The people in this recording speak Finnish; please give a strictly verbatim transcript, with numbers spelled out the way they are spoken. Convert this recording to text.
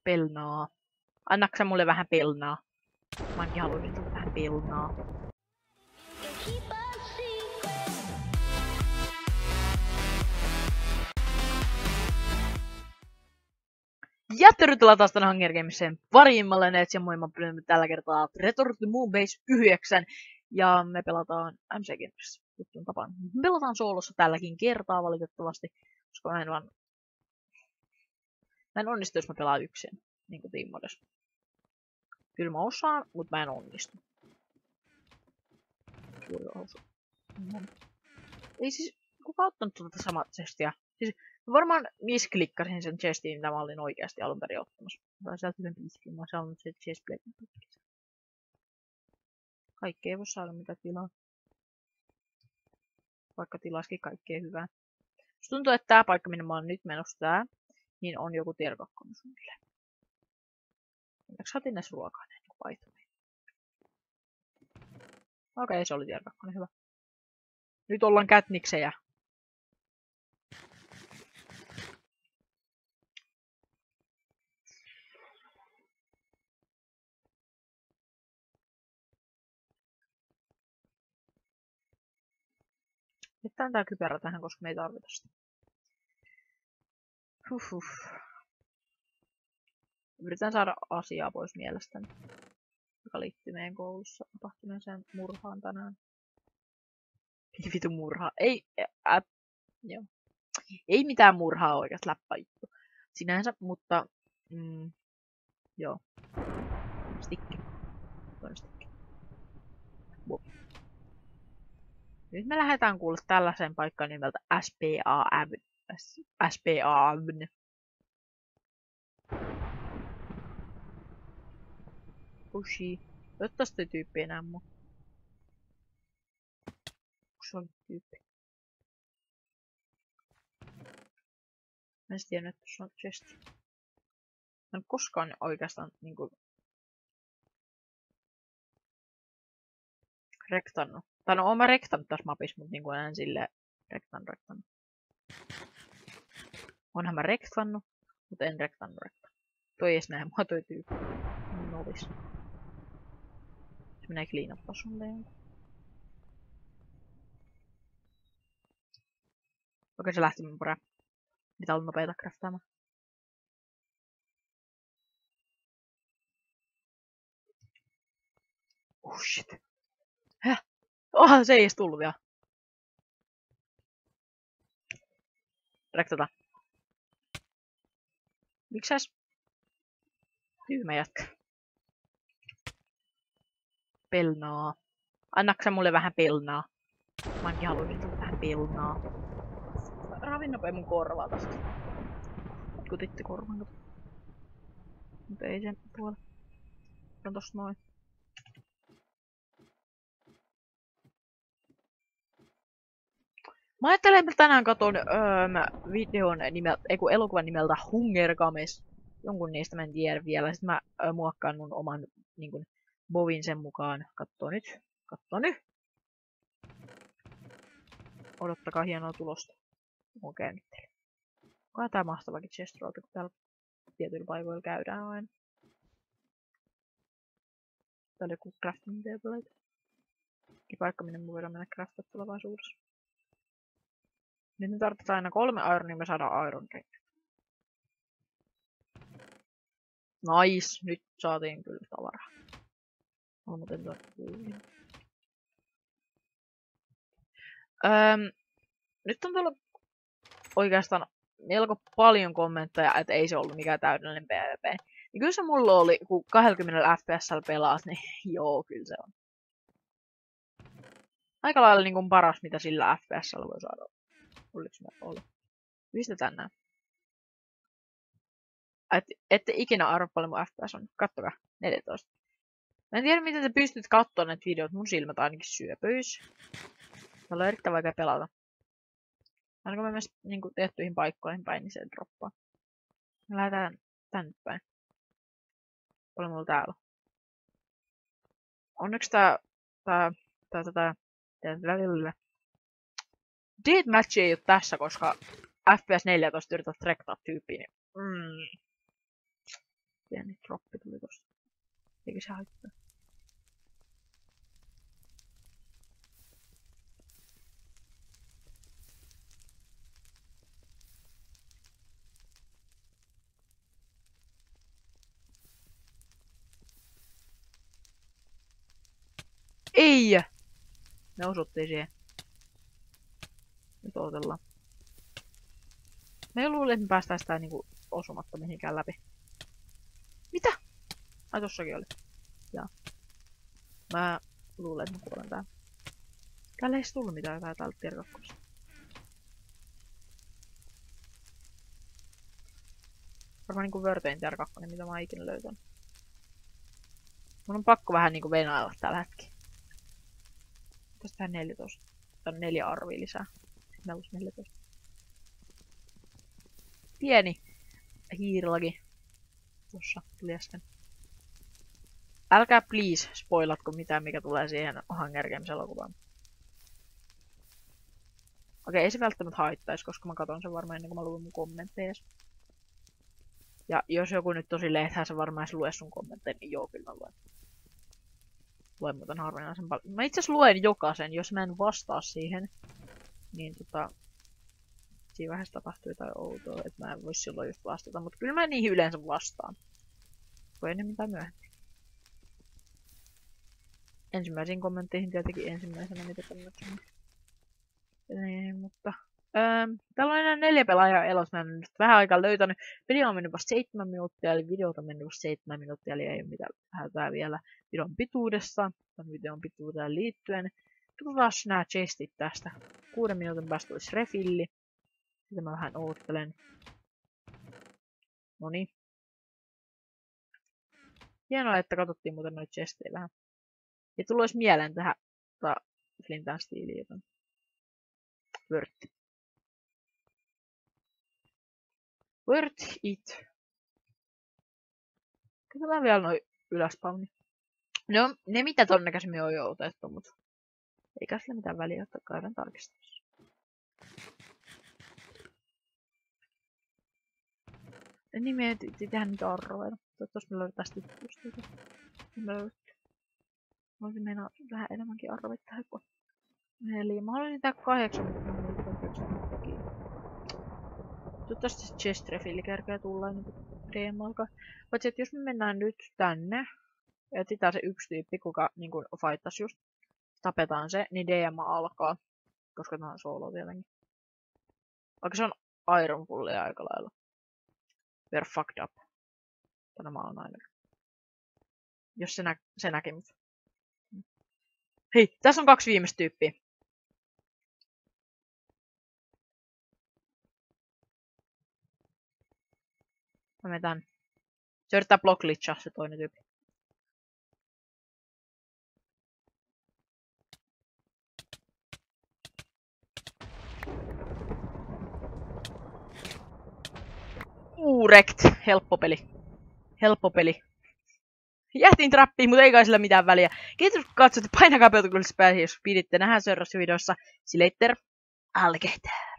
Pelnaa. Annatko sä mulle vähän pelnaa? Mäkin haluaisin tulla vähän pelnaa. Ja tervetuloa taas tänne Hunger Gamesen pariin. Mä olen Ets ja moi, mä pyydän tällä kertaa Return to Moonbase yhdeksän. Ja me pelataan M C Gamers tuttuun tapaan. Me pelataan soolossa tälläkin kertaa valitettavasti, koska mä en vaan... Mä en onnistu, jos mä pelaan yksin, niin kuin tiimmodes. Kyllä mä osaan, mutta mä en onnistu. Ei siis, kuka ottanut tuota samaa chestia? Siis, varmaan misklikkasin sen chestiin, mitä mä olin oikeasti alun perin ottamassa. Mä oon sieltä yhden piskin, mä oon saanut sen chestplate. Kaikki ei voi saada mitä tilaa. Vaikka tilaskin kaikkea hyvää. Musta tuntuu, että tää paikka, minne mä oon nyt menossa tää, niin on joku tier kakkonen suunnilleen. Onneksi saatiin näissä ruokaa näin niinku paitoihin. Okei, se oli tier kakkonen, hyvä. Nyt ollaan kätniksejä. Jättään tää kypärä tähän, koska me ei tarvita sitä. Huhhuh. Yritän saada asiaa pois mielestäni, joka liittyy meidän koulussa tapahtuneeseen murhaan tänään. Vitu murhaa. Ei, ä, joo. Ei mitään murhaa oikeasti läppäjuttu sinänsä, mutta mm, joo. Stikki. Toinen stikki. Wow. Nyt me lähdetään kuulla tällaiseen paikkaan nimeltä S P A Avenue. S P A Avenue. Pushi. Toivottavasti toi tyyppi enää mua. Onks se oli tyyppi? Mä en tiedä, että tuossa on chest. Mä en koskaan oikeastaan niinku... rektannut. Tai no oon mä rektannut tässä mapissa, mut niinku en silleen rektan rektannut. Onhan mä rektannut, mut en rektannut rektannut. Toi ees näe mua toi tyyppi. Novis. Se menee cleanappaa sun leijunta. Okei, se lähti mun poraan. Mitä on nopeita craftaamaan. Oh shit. Häh? Oh, se ei ees tullu vielä. Rektata. Miksäs? Tyhmä jätkä. Pelnaa. Annatko sä mulle vähän pelnaa? Mäkin haluaisin tulla vähän pelnaa. Ravin nopea mun korvaa tästä. Kutitti korvan. Mut ei sen puolella. On tossa noin. Mä ajattelen, että tänään katon öö, videon nimeltä, ei kun elokuvan nimeltä Hunger Games. Jonkun niistä mä en tiedä vielä. Sitten mä öö, muokkaan mun oman niinkun bovin sen mukaan. Katso nyt. Katso nyt. Odottakaa hienoa tulosta. Oon käynnittely. Onkohan tää mahtavakin chest route, kun täällä tietyillä paikoilla käydään aina. Täällä on joku crafting table. Paikka, minne mun voidaan mennä craftaa tulevaisuudessa. Nyt me tarvitaan aina kolme iron, niin me saadaan iron kengät. Nice! Nyt saatiin kyllä tavaraa. On muuten tuo kuulin. Öm, nyt on tullut oikeastaan melko paljon kommentteja, että ei se ollut mikään täydellinen PvP. Ja kyllä se mulla oli, kun kaksikymmentä F P S:llä pelaat, niin joo, kyllä se on. Aika lailla niin kuin paras, mitä sillä F P S:llä voi saada. Oliks mä ollut? Pistetään nää. Et, ette ikinä arvo paljon mun F P S on. Kattokaa. neljätoista. Mä en tiedä miten te pystyt kattoo näitä videoita. Mun silmät ainakin syöpyis. Täällä on erittäin vaikea pelata. Aina kun mä menen niinku tehtyihin paikkoihin päin, niin se droppaa. Me lähdetään tänne päin. Paljon mulla täällä. Onneksi tää... Tää... Tää... Tää... Tää... Deathmatch ei oo tässä, koska F P S neljätoista yrität rektaa tyyppiin. Mm. Pieni droppi tuli tosta. Eikä se haittaa. Ei! Me osuttiin siihen. Nyt odotellaan. Me luulen, että me päästään sitä niinku osumatta mihinkään läpi. Mitä? Ai tossakin oli. Jaa. Mä luulen, että mä kuolen täällä. Täällä ei tullut mitään jotain täältä tier kakkosta. Varmaan niinku Wörtein tier kakkonen, mitä mä oon ikinä löytänyt. Mun on pakko vähän niinku venailla tällä hetkellä. Tästähän neljätoista. Tää on neljä arvia lisää. Sitten meillä olisi neljätoista. Pieni hiirilaki. Tossa tuli äsken. Älkää please spoilatko mitään, mikä tulee siihen Hunger Games -elokuvaan. Okei, ei se välttämättä haittaisi, koska mä katon sen varmaan ennen kuin mä luen mun kommentteja. Ja jos joku nyt tosi lehtää se varmaan edes lue sun kommentteja, niin joo, kyllä mä luen. Luen muuten harvinaisen paljon. Mä itse asiassa luen jokaisen, jos mä en vastaa siihen. Niin tota... Siinä vaiheessa tapahtuu jotain outoa, että mä en vois silloin just vastata. Mutta kyllä mä niihin yleensä vastaan. Voi enemmän tai myöhemmin. Ensimmäisiin kommentteihin tietenkin ensimmäisenä, mitä kannattaa. Niin, mutta... Öö, täällä on enää neljä pelaajaa elossa. Mä en nyt vähän aikaa löytänyt. Video on mennyt vasta seitsemän minuuttia, eli videota on mennyt vasta seitsemän minuuttia, eli ei ole mitään hätää vielä videon pituudessa. Tai videon pituuteen liittyen. Katsotaan nämä chestit tästä. Kuuden minuutin päästä olisi refilli. Sitä mä vähän oottelen. Noniin. Hienoa, että katsottiin muuten noita chestejä vähän. Ja tullut olisi mieleen tähän tota, Flintan stiiliin jotain. Worth. Worth it. Katsotaan vielä noin yläspawni. No, ne mitä todennäköisemmin on jo otettu, mutta eikä sillä mitään väliä, että käydään tarkistamassa. Niin me ei tehdä niitä arroja. Toivottavasti me löydetään sitten. Me löydetään. Mä olisin meinaa vähän enemmänkin arvit tähän kuin. Eli mä haluaisin tää kahdeksan, mutta mä olisin kahdeksan takia. Toivottavasti se chest refilli kerkeä tulla niin D M alkaa. Paitsi että jos me mennään nyt tänne. Ja etsitään se yksi tyyppi, kuka niinku fighttas just. Tapetaan se, niin D M alkaa. Koska tää on solo tietenkin. Vaikka se on Iron Fullia aika lailla. We're fucked up. Tänä mä oon aina. Jos se, nä se näki mut. Hei, tässä on kaksi viimeistä tyyppiä. Mä metän. Se yrittää block glitchaa se toinen tyyppi. Uurekt. Helppo peli. Helppo peli. Jähtiin trappiin, mutta ei kai sillä mitään väliä. Kiitos kun katsoitte. Painakaa peutukulussa pääsi, jos piditte nähdä seuraavassa videossa. See you later. Alligator.